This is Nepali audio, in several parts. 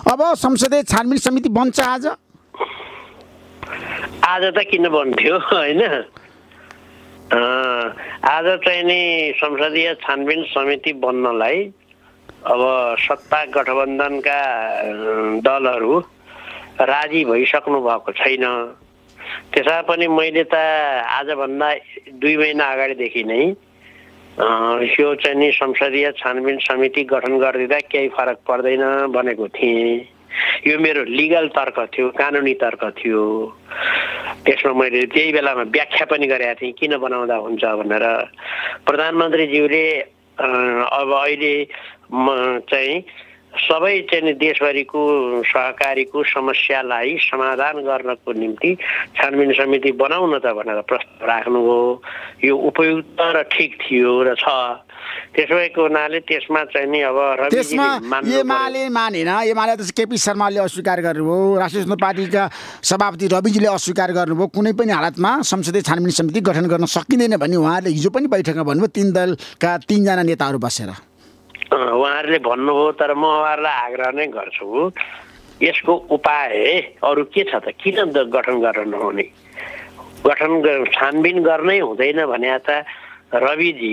अब संसदीय छानबिन समिति बन्छ आज त किन बन्थ्यो होइन आज चाहिँ नि संसदीय छानबिन समिति बन्नलाई अब सत्ता गठबन्धनका दलहरू राजी भइसक्नु भएको छैन। त्यसमा पनि मैले त आजभन्दा 2 महिना अगाडिदेखि नै यो चाहिँ नि संसदीय छानबिन समिति गठन गरिदिँदा केही फरक पर्दैन भनेको थिएँ। यो मेरो लिगल तर्क थियो, कानुनी तर्क थियो। त्यसमा मैले त्यही बेलामा व्याख्या पनि गरेका थिएँ किन बनाउँदा हुन्छ भनेर। प्रधानमन्त्रीज्यूले अब अहिले चाहिँ सबै चाहिँ देशभरिको सहकारीको समस्यालाई समाधान गर्नको निम्ति छानबिन समिति बनाउन त भनेर प्रस्ताव राख्नुभयो। यो उपयुक्त र ठिक थियो र छ। त्यसो भएको हुनाले त्यसमा चाहिँ नि अब एमाले मानेन। एमाले त केपी शर्माले अस्वीकार गर्नुभयो, राष्ट्रिय स्वतन्त्र पार्टीका सभापति रविजीले अस्वीकार गर्नुभयो। कुनै पनि हालतमा संसदीय छानबिन समिति गठन गर्न सकिँदैन भन्ने उहाँले हिजो पनि बैठकमा भन्नुभयो, 3 दलका 3 जना नेताहरू बसेर। उहाँहरूले भन्नुभयो। तर म उहाँहरूलाई आग्रह नै गर्छु, यसको उपाय अरू के छ त? किन गठन गर्न नहुने? छानबिन गर्नै हुँदैन भने त रविजी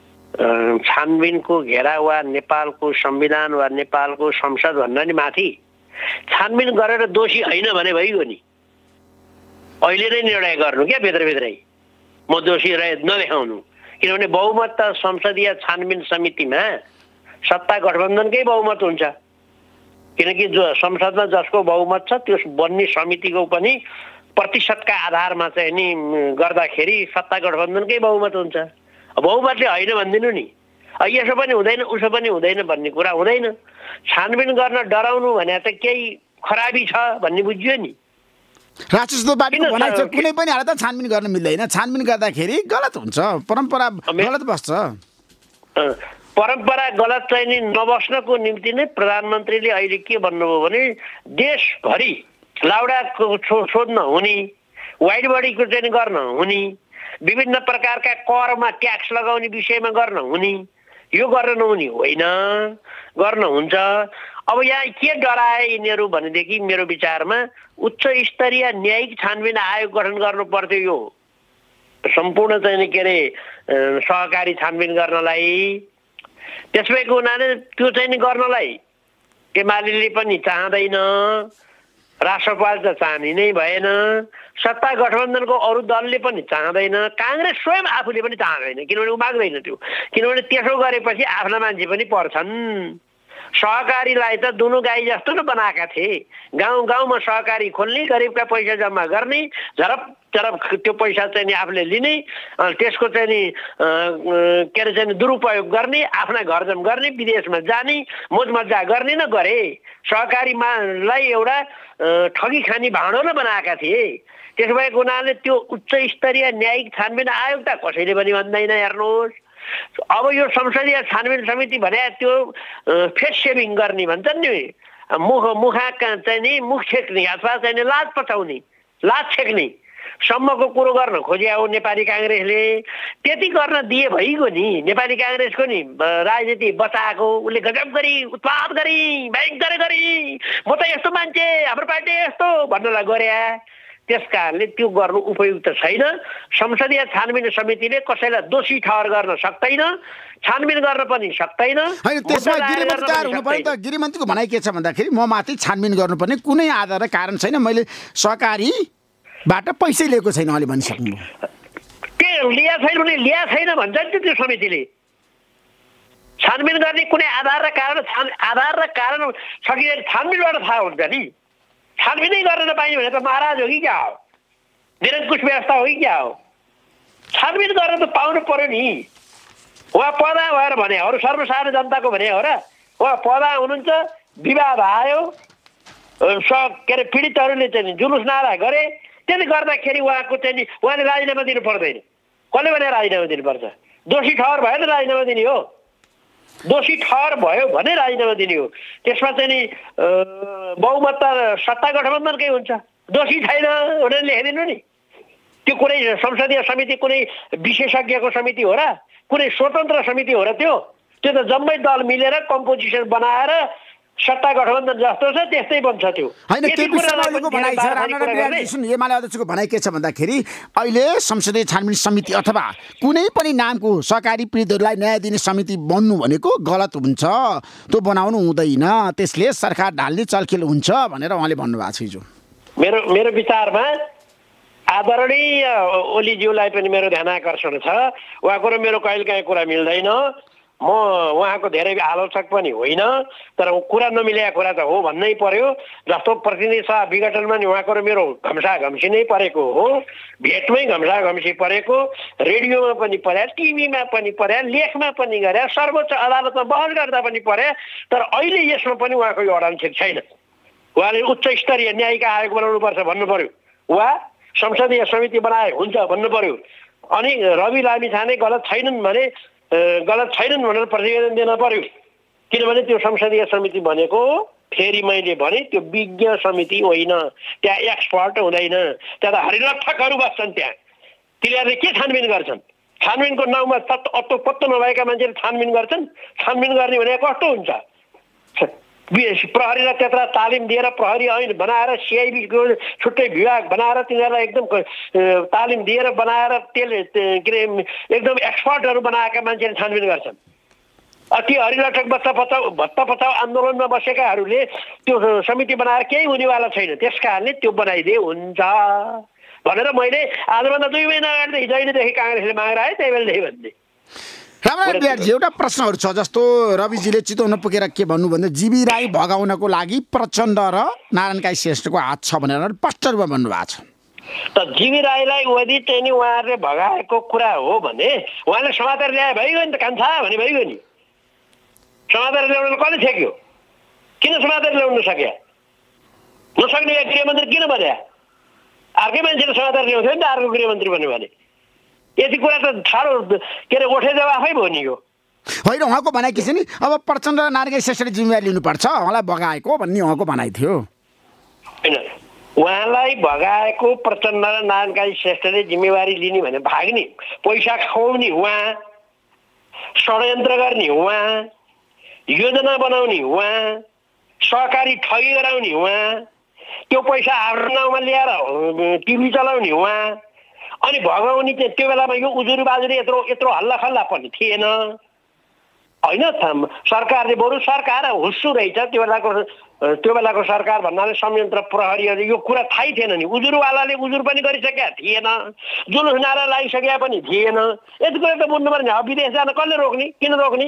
छानबिनको घेरा वा नेपालको संविधान वा नेपालको संसद भन्दा नि माथि छानबिन गरेर दोषी होइन भने भइगयो नि। अहिले नै निर्णय गर्नु क्या भित्रभित्रै म दोषी रहे नदेखाउनु। किनभने बहुमत त संसदीय छानबिन समितिमा सत्ता गठबन्धनकै बहुमत हुन्छ। किनकि जो संसदमा जसको बहुमत छ त्यो बन्ने समितिको पनि प्रतिशतका आधारमा चाहिँ नि गर्दाखेरि सत्ता गठबन्धनकै बहुमत हुन्छ। बहुमतले होइन भनिदिनु नि, यसो पनि हुँदैन उसो पनि हुँदैन भन्ने कुरा हुँदैन। छानबिन गर्न डराउनु भने त केही खराबी छ भन्ने बुझ्यो नि। राष्ट्रिय स्वतन्त्र पार्टीको भनाइ छ कुनै पनि हालतमा छानबिन गर्न मिल्दैन, छानबिन गर्दाखेरि गलत हुन्छ, परम्परा गलत बस्छ। परम्परा गलत चाहिँ नि नबस्नको निम्ति नै प्रधानमन्त्रीले अहिले के भन्नुभयो भने देशभरि लाउडा सोध्न हुने, वाइड बडीको चाहिँ गर्न हुने, विभिन्न प्रकारका करमा ट्याक्स लगाउने विषयमा गर्न हुने, यो गर्न नहुने होइन, गर्न हुन्छ। अब यहाँ के डराए यिनीहरू भनेदेखि मेरो विचारमा उच्च स्तरीय न्यायिक छानबिन आयोग गठन गर्नु पर्थ्यो। यो सम्पूर्ण चाहिँ नि के अरे सहकारी छानबिन गर्नलाई। त्यसैको हुनाले त्यो चाहिँ नि गर्नलाई एमाले पनि चाहँदैन, राष्ट्रपाल त चाहने नै भएन, सत्ता गठबन्धनको अरू दलले पनि चाहँदैन, काङ्ग्रेस स्वयं आफूले पनि चाहँदैन। किनभने ऊ माग्दैन त्यो। किनभने त्यसो गरेपछि आफ्ना मान्छे पनि पर्छन्। सहकारीलाई त दुनु गाई जस्तो न बनाएका थिए। गाउँ गाउँमा सहकारी खोल्ने, गरिबका पैसा जम्मा गर्ने, झरप झरप त्यो पैसा चाहिँ नि आफूले लिने, त्यसको चाहिँ नि के अरे चाहिँ दुरुपयोग गर्ने, आफ्ना घरजम गर्ने, विदेशमा जाने, मोजमजा गर्ने न गरे। सहकारीलाई एउटा ठगी खाने भाँडो न बनाएका थिए। त्यसो भएको हुनाले त्यो उच्च स्तरीय न्यायिक छानबिन आयोग त कसैले पनि भन्दैन। हेर्नुहोस् अब यो संसदीय छानबिन समिति भने त्यो फेस सेभिङ गर्ने भन्छन् नि, मुखा चाहिँ नि मुख छेक्ने अथवा चाहिँ नि लाज पचाउने, लाज छेक्ने सम्मको कुरो गर्न खोज्या हो नेपाली काङ्ग्रेसले। त्यति गर्न दिए भइगयो नि। नेपाली काङ्ग्रेसको नि राजनीति बचाएको, उसले गजब गरी उत्पाद गरी भयङ्कर गरी म त यस्तो मान्छे हाम्रो पार्टी यस्तो भन्नलाई गरे। त्यस कारणले त्यो गर्नु उपयुक्त छैन। संसदीय छानबिन समितिले कसैलाई दोषी ठहर गर्न सक्दैन, छानबिन गर्न पनि सक्दैन। त्यसमा गिरिमन्त्रीकार हुनुपर्ने त गिरिमन्त्रीको भनाइ के छ भन्दाखेरि म माथि छानबिन गर्नुपर्ने कुनै आधार र कारण छैन, मैले सहकारीबाट पैसै लिएको छैन अहिले भनिसक्नु। के लिया छैन भने लिया छैन भन्छ नि त्यो समितिले। छानबिन गर्ने कुनै आधार र कारण छ कि छानबिनबाट थाहा हुन्छ नि। छानबिनै गर्न नपाइने भने त महाराज हो कि क्या हो, निरङ्कुश व्यवस्था हो कि क्या हो? छानबिन गर्न त पाउनु पर्यो नि। उहाँ पदा भएर भने अरू सर्वसाधारण जनताको भने हो र? उहाँ पदा हुनुहुन्छ, विवाद आयो, के अरे पीडितहरूले चाहिँ जुलुस नारा गरे, त्यसले गर्दाखेरि उहाँको चाहिँ नि उहाँले राजीनामा दिनु पर्दैन। कसले भने राजीनामा दिनुपर्छ? दोषी ठहर भयो नि राजीनामा दिने हो। दोषी ठहर भयो भने राजीनामा दिने हो। त्यसमा चाहिँ नि बहुमत त सत्ता गठबन्धनकै हुन्छ। दोषी छैन भनेर लेखिदिनु नि। त्यो कुनै संसदीय समिति कुनै विशेषज्ञको समिति हो र? कुनै स्वतन्त्र समिति हो र? त्यो त जम्मै दल मिलेर कम्पोजिसन बनाएर सत्ता गठबन्धन जस्तो छ त्यस्तै बन्छ त्यो होइन केपी शर्मा ओलीको भनाइ छ रामनारायण विहारजी सुन एमाले अध्यक्षको भनाइ के छ भन्दाखेरि अहिले संसदीय छानबिन समिति अथवा कुनै पनि नामको सहकारी पीडितहरूलाई न्याय दिने समिति बन्नु भनेको गलत हुन्छ त्यो बनाउनु हुँदैन त्यसले सरकार ढाल्ने चलखेल हुन्छ भनेर उहाँले भन्नुभएको छ हिजो मेरो विचारमा आदरणीय ओलीज्यूलाई पनि मेरो ध्यान आकर्षण छ उहाँको र मेरो कहिलेकाहीँ कुरा मिल्दैन म उहाँको धेरै आलोचक पनि होइन तर कुरा नमिलेको कुरा त हो भन्नै पर्यो जस्तो प्रतिनिधि सभा विघटनमा नि उहाँको र मेरो घम्साघम्सी नै परेको हो भेटमै घम्साघम्सी परेको रेडियोमा पनि पर्या टिभीमा पनि पर्या लेखमा पनि गरे सर्वोच्च अदालतमा बहस गर्दा पनि पर्या तर अहिले यसमा पनि उहाँको यो अडान छैन उहाँले उच्च स्तरीय न्यायिक आयोग बनाउनुपर्छ भन्नु पर्यो वा संसदीय समिति बनाए हुन्छ भन्नु पर्यो अनि रवि लामिछाने गलत छैनन् भनेर प्रतिवेदन दिन पर्यो किनभने त्यो संसदीय समिति भनेको फेरि मैले भने त्यो विज्ञ समिति होइन त्यहाँ एक्सपर्ट हुँदैन त्यहाँ त हरिलक्षकहरू बस्छन् त्यहाँ तिनीहरूले के छानबिन गर्छन् छानबिनको नाउँमा अत्तो पत्तो नभएका मान्छेले छानबिन गर्छन् छानबिन गर्ने भने कस्तो हुन्छ प्रहरीलाई त्यत्रा तालिम दिएर प्रहरी ऐन बनाएर सिआइबीको छुट्टै विभाग बनाएर तिनीहरूलाई एकदम तालिम दिएर बनाएर त्यसले के अरे एकदम एक्सपर्टहरू बनाएका मान्छेले छानबिन गर्छन् ती हरिलक्षक भत्ता पछाउ आन्दोलनमा बसेकाहरूले त्यो समिति बनाएर केही हुनेवाला छैन त्यस कारणले त्यो बनाइदिए हुन्छ भनेर मैले आजभन्दा 2 महिना अगाडि जहिलेदेखि काङ्ग्रेसले मागेर आए त्यही बेलादेखि भन्ने रामनारायण विहारजी एउटा प्रश्नहरू छ जस्तो रविजीले चितवन पुगेर के भन्नु भन्दा जीवी राई भगाउनको लागि प्रचण्ड र नारायण काई श्रेष्ठको हात छ भनेर स्पष्ट रूपमा भन्नुभएको छ त जीवी राईलाई यदि चाहिँ नि उहाँहरूले भगाएको कुरा हो भने उहाँले समाचार ल्याए भइगयो नि त कान्छा भने भइगयो नि समाचार ल्याउन कसले छेक्यो किन समाचार ल्याउन सक्यो नसक्ने गृहमन्त्री किन भन्या अर्कै मान्छेले समाचार ल्याउँथ्यो नि त अर्को गृहमन्त्री भन्यो भने यति कुरा त ठाडो के अरे ओठे जवाफै भयो नि यो होइन उहाँको भनाइ के छ नि अब प्रचण्ड र नारायण श्रेष्ठले जिम्मेवारी लिनुपर्छ उहाँलाई भगाएको भन्ने उहाँको भनाइ थियो होइन उहाँलाई भगाएको प्रचण्ड र नारायण श्रेष्ठले जिम्मेवारी लिने भने भाग्ने पैसा खुवाउने उहाँ षड्यन्त्र गर्ने उहाँ योजना बनाउने उहाँ सहकारी ठगी गराउने उहाँ त्यो पैसा हाम्रो नाउँमा ल्याएर टिभी चलाउने उहाँ अनि भगाउने चाहिँ त्यो बेलामा यो उजुरी बाजुरी यत्रो हल्ला खल्ला पनि थिएन होइन सरकारले बरु सरकार हुस्सु रहेछ त्यो बेलाको सरकार भन्नाले संयन्त्र प्रहरीहरूले यो कुरा थाहै थिएन नि उजुरवालाले उजुर पनि गरिसकेका थिएन जुलुस नारा लागिसकेका पनि थिएन यति कुरा त बुझ्नु पर्ने अब विदेश जान कसले रोक्ने किन रोक्ने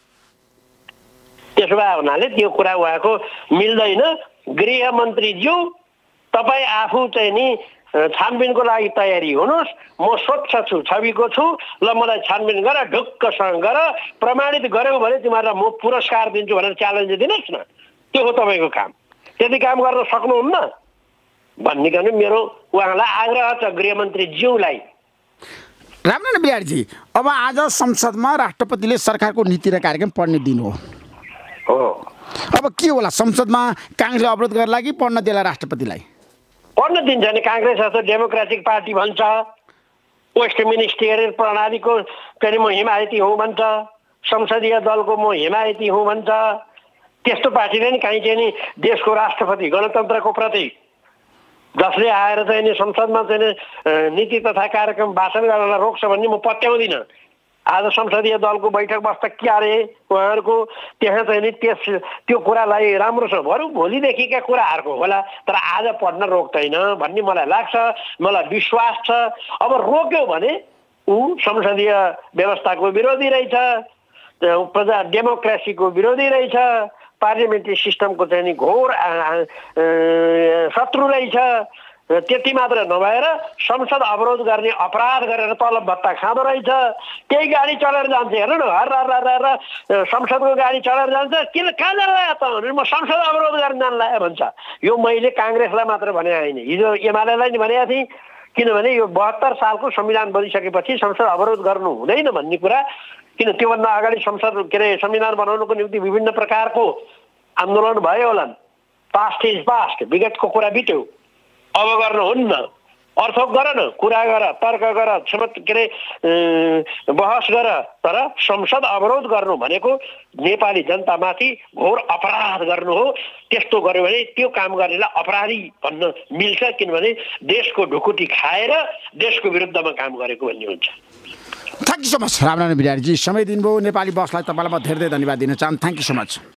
त्यसो भए हुनाले त्यो कुरा उहाँको मिल्दैन गृहमन्त्रीज्यू तपाईँ आफू चाहिँ नि छानबिनको लागि तयारी हुनुहोस् म स्वच्छ छु छविको छु ल मलाई छानबिन गर ढुक्कसँग गर प्रमाणित गर्यो भने तिमीहरूलाई म पुरस्कार दिन्छु भनेर च्यालेन्ज दिनुहोस् न त्यो हो तपाईँको काम त्यति काम गर्न सक्नुहुन्न भन्ने मेरो उहाँलाई आग्रह छ गृहमन्त्रीज्यूलाई रामनारायण विहारजी अब आज संसदमा राष्ट्रपतिले सरकारको नीति र कार्यक्रम पढ्ने दिन हो अब के होला संसदमा काङ्ग्रेसले अवरोध गर्ला कि पढ्न देला राष्ट्रपतिलाई पढ्न दिन्छ नि काङ्ग्रेस जस्तो डेमोक्रेटिक पार्टी भन्छ वेस्ट मिनिस्टेरियल प्रणालीको पनि म हिमायती हुँ भन्छ संसदीय दलको म हिमायती हुँ भन्छ त्यस्तो पार्टीले नि काहीँ चाहिँ नि देशको राष्ट्रपति गणतन्त्रको प्रतीक जसले आएर चाहिँ नि संसदमा चाहिँ नीति तथा कार्यक्रम भाषण गर्न रोक्छ भन्ने म पत्याउँदिनँ आज संसदीय दलको बैठक बस्दा के अरे उहाँहरूको त्यहाँ चाहिँ नि त्यो कुरालाई राम्रोसँग बरु भोलिदेखिका कुराहरूको होला तर आज पढ्न रोक्दैन भन्ने मलाई लाग्छ मलाई विश्वास छ अब रोक्यो भने ऊ संसदीय व्यवस्थाको विरोधी रहेछ प्रजा डेमोक्रेसीको विरोधी रहेछ पार्लिमेन्ट्री सिस्टमको चाहिँ नि घोर शत्रु रहेछ त्यति मात्र नभएर संसद अवरोध गर्ने अपराध गरेर तलब भत्ता खाँदो रहेछ त्यही गाडी चलेर जान्छ हेर्नु न हर संसदको गाडी चलेर जान्छ किन कहाँ जान्छ त भनेर म संसद अवरोध गर्न जानला भन्छ यो मैले काङ्ग्रेसलाई मात्र भने होइन हिजो एमालेलाई नि भनेको थिएँ किनभने यो 72 सालको संविधान बनिसकेपछि संसद अवरोध गर्नु हुँदैन भन्ने कुरा किन त्योभन्दा अगाडि संसद के अरे संविधान बनाउनुको निम्ति विभिन्न प्रकारको आन्दोलन भयो होला पास्ट इज पास्ट विगतको कुरा बित्यो अब गर्नुहुन्न अर्थोक गर न, कुरा गर, तर्क गर, के अरे बहस गर, तर संसद अवरोध गर्नु भनेको नेपाली जनतामाथि घोर अपराध गर्नु हो। त्यस्तो गर्यो भने त्यो काम गर्नेलाई अपराधी भन्न मिल्छ, किनभने देशको ढुकुटी खाएर देशको विरुद्धमा काम गरेको भन्ने हुन्छ। Thank you so much Ramnarayan बिरारीजी, समय दिनुभयो। नेपाली बसलाई तपाईँलाई म धेरै धेरै धन्यवाद दिन चाहन्छु। Thank you so much.